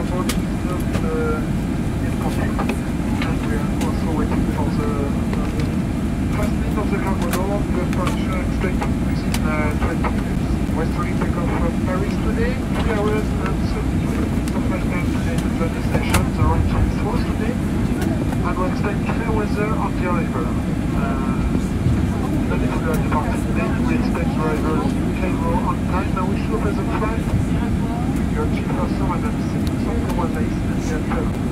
the boat is not yet complete, and we are also waiting for the fastening of the cargo door. The departure expected within 20 minutes. Westerly takeoff from Paris today, 3 hours and 30 minutes of flight time today to the destination. The range is false today, and we expect clear weather on the arrival. Not if we are departing today, we expect the arrival in Cairo on time. Now we should open the flight. Your chief officer, Madame Sanko-Wazaïs, and the travel.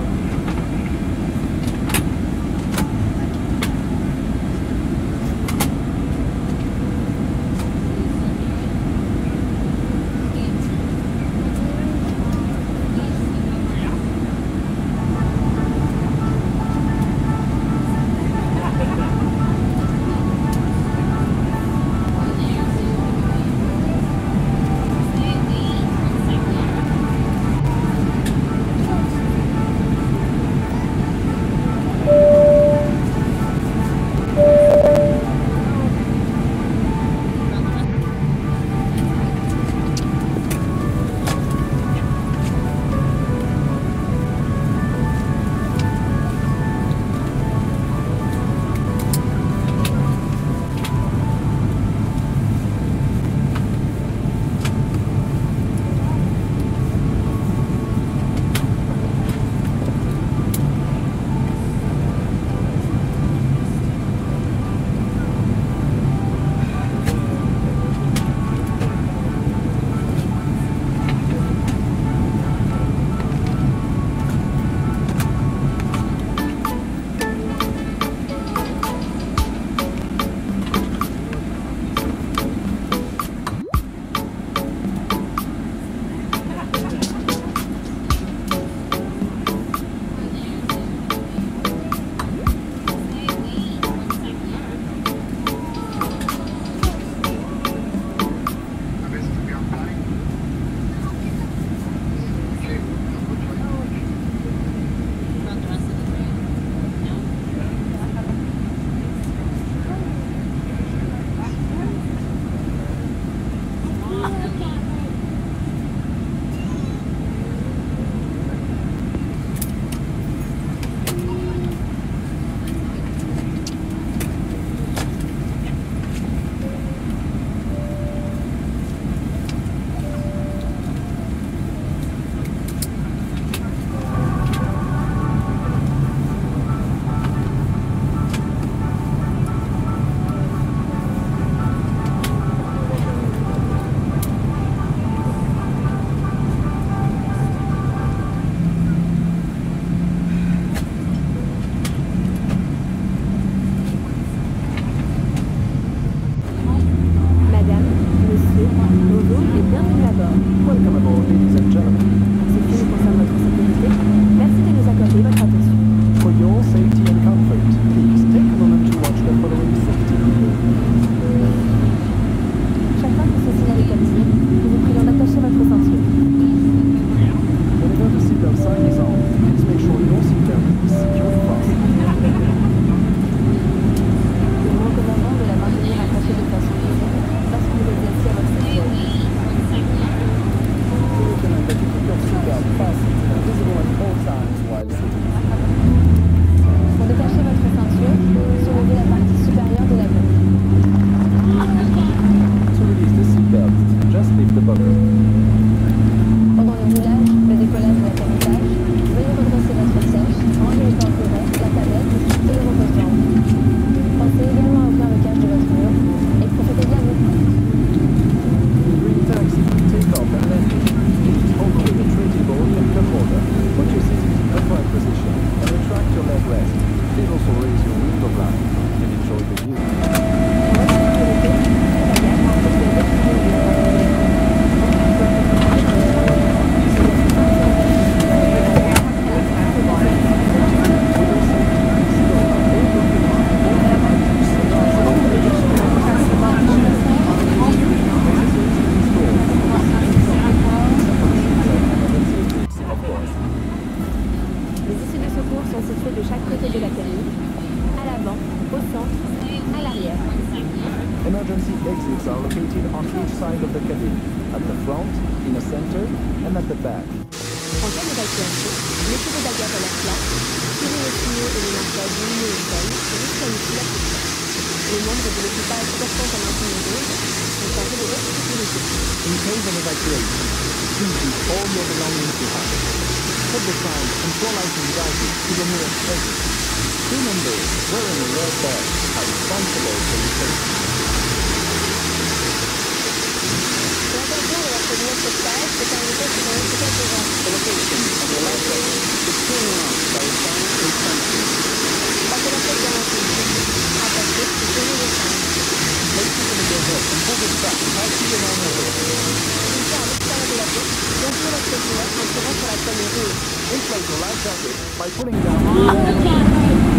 Emergency exits are located on each side of the cabin, at the front, in the center, and at the back. d'évacuation, mettez vos bagages à leur place, tirez les signaux et les marquages lumineux au sol et replanifie la piste. Les membres de l'équipage sortant en inconnu rouge sont chargés de votre sécurité. In case of evacuation, please leave all your belongings behind. Put the sign "Control item guided" to the nearest exit. Crew members wearing a red badge are responsible for your safety. L'engagement de la première sauvetage est un état sur un état. The location of your last exit is clearly marked by a sign in front of you. Passez la tête dans la piste. Attachez et tenez les signes. Place it in your head and pull the strap tightly around your waist. Une fois à l'extérieur de la piste, gonflez votre ceinture en tirant sur la poignée rouge. Inflate your life jacket by pulling down.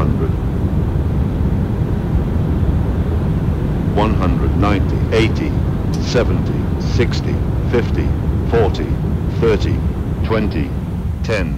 100, 190, 80, 70, 60, 50, 40, 30, 20, 10.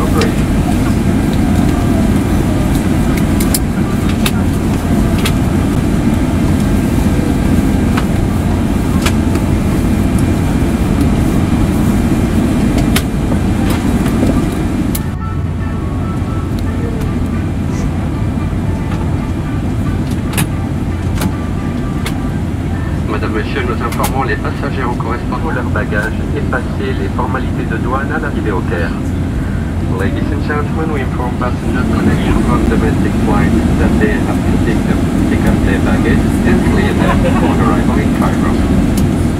operation. Madame, Monsieur, nous informons les passagers en correspondant leurs bagages et passer les formalités de douane à l'arrivée au Caire. Ladies and gentlemen, we inform passengers connecting from domestic flights that they have to pick up their baggage and clear them before arrival in Cairo.